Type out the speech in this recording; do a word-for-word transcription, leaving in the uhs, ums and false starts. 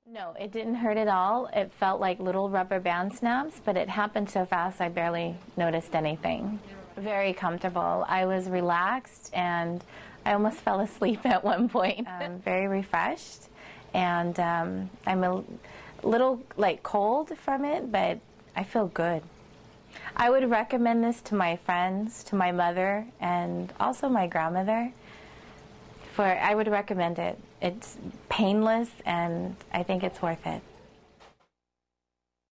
No, it didn't hurt at all. It felt like little rubber band snaps, but it happened so fast I barely noticed anything. Very comfortable. I was relaxed and I almost fell asleep at one point. I'm very refreshed, and um, I'm a little like cold from it, but I feel good. I would recommend this to my friends, to my mother, and also my grandmother. For I would recommend it. It's painless, and I think it's worth it.